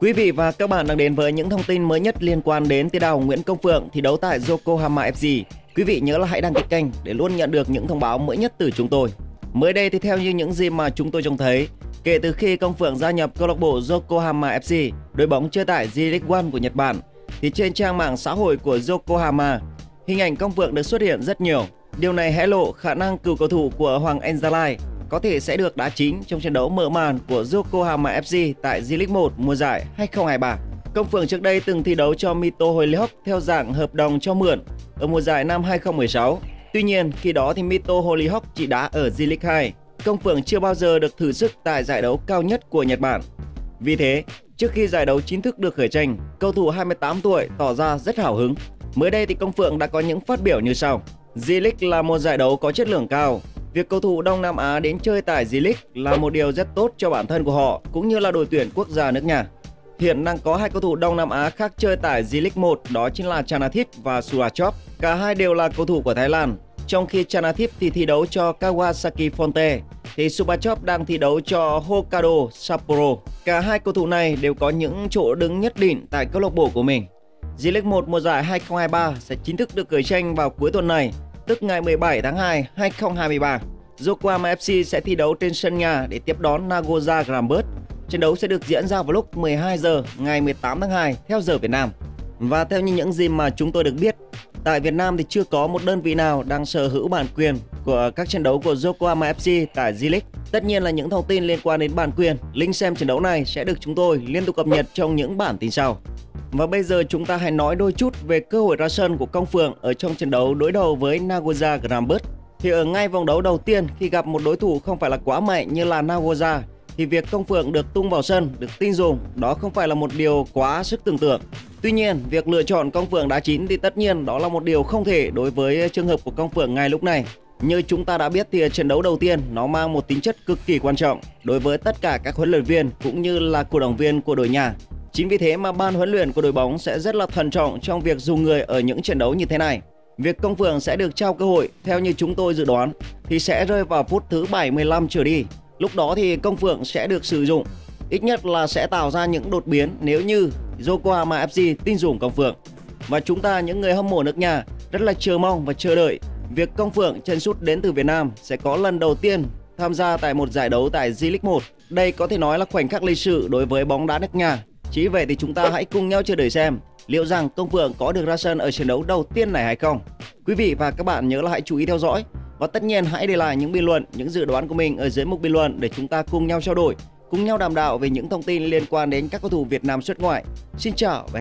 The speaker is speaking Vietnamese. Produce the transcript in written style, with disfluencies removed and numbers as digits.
Quý vị và các bạn đang đến với những thông tin mới nhất liên quan đến tiền đạo Nguyễn Công Phượng thi đấu tại Yokohama FC. Quý vị nhớ là hãy đăng ký kênh để luôn nhận được những thông báo mới nhất từ chúng tôi. Mới đây thì theo như những gì mà chúng tôi trông thấy, kể từ khi Công Phượng gia nhập câu lạc bộ Yokohama FC, đội bóng chơi tại J-League One của Nhật Bản, thì trên trang mạng xã hội của Yokohama, hình ảnh Công Phượng được xuất hiện rất nhiều. Điều này hé lộ khả năng cựu cầu thủ của Hoàng Anh Gia Lai có thể sẽ được đá chính trong trận đấu mở màn của Yokohama FC tại J-League 1 mùa giải 2023. Công Phượng trước đây từng thi đấu cho Mito Hollyhock theo dạng hợp đồng cho mượn ở mùa giải năm 2016. Tuy nhiên, khi đó thì Mito Hollyhock chỉ đá ở J-League 2. Công Phượng chưa bao giờ được thử sức tại giải đấu cao nhất của Nhật Bản. Vì thế, trước khi giải đấu chính thức được khởi tranh, cầu thủ 28 tuổi tỏ ra rất hào hứng. Mới đây thì Công Phượng đã có những phát biểu như sau: J-League là một giải đấu có chất lượng cao. Việc cầu thủ Đông Nam Á đến chơi tại J-League là một điều rất tốt cho bản thân của họ cũng như là đội tuyển quốc gia nước nhà. Hiện đang có hai cầu thủ Đông Nam Á khác chơi tại J-League 1, đó chính là Chanathip và Surachop. Cả hai đều là cầu thủ của Thái Lan. Trong khi Chanathip thì thi đấu cho Kawasaki Frontale, thì Surachop đang thi đấu cho Hokkaido Sapporo. Cả hai cầu thủ này đều có những chỗ đứng nhất định tại câu lạc bộ của mình. J-League 1 mùa giải 2023 sẽ chính thức được khởi tranh vào cuối tuần này, tức ngày 17 tháng 2, 2023. Yokohama FC sẽ thi đấu trên sân nhà để tiếp đón Nagoya Grampus. Trận đấu sẽ được diễn ra vào lúc 12 giờ ngày 18 tháng 2 theo giờ Việt Nam. Và theo như những gì mà chúng tôi được biết, tại Việt Nam thì chưa có một đơn vị nào đang sở hữu bản quyền của các trận đấu của Yokohama FC tại J-League. Tất nhiên là những thông tin liên quan đến bản quyền, link xem trận đấu này sẽ được chúng tôi liên tục cập nhật trong những bản tin sau. Và bây giờ chúng ta hãy nói đôi chút về cơ hội ra sân của Công Phượng ở trong trận đấu đối đầu với Nagoya Grampus. Thì ở ngay vòng đấu đầu tiên, khi gặp một đối thủ không phải là quá mạnh như là Nagoya, thì việc Công Phượng được tung vào sân, được tin dùng, đó không phải là một điều quá sức tưởng tượng. Tuy nhiên, việc lựa chọn Công Phượng đá chính thì tất nhiên đó là một điều không thể đối với trường hợp của Công Phượng ngay lúc này. Như chúng ta đã biết thì trận đấu đầu tiên nó mang một tính chất cực kỳ quan trọng đối với tất cả các huấn luyện viên cũng như là cổ động viên của đội nhà. Chính vì thế mà ban huấn luyện của đội bóng sẽ rất là thận trọng trong việc dùng người ở những trận đấu như thế này. Việc Công Phượng sẽ được trao cơ hội theo như chúng tôi dự đoán thì sẽ rơi vào phút thứ 75 trở đi. Lúc đó thì Công Phượng sẽ được sử dụng, ít nhất là sẽ tạo ra những đột biến nếu như Yokohama FC tin dùng Công Phượng. Và chúng ta những người hâm mộ nước nhà rất là chờ mong và chờ đợi việc Công Phượng chân sút đến từ Việt Nam sẽ có lần đầu tiên tham gia tại một giải đấu tại J-League 1. Đây có thể nói là khoảnh khắc lịch sử đối với bóng đá nước nhà. Chỉ vậy thì chúng ta hãy cùng nhau chờ đợi xem liệu rằng Công Phượng có được ra sân ở trận đấu đầu tiên này hay không. Quý vị và các bạn nhớ là hãy chú ý theo dõi và tất nhiên hãy để lại những bình luận, những dự đoán của mình ở dưới mục bình luận để chúng ta cùng nhau trao đổi, cùng nhau đàm đạo về những thông tin liên quan đến các cầu thủ Việt Nam xuất ngoại. Xin chào và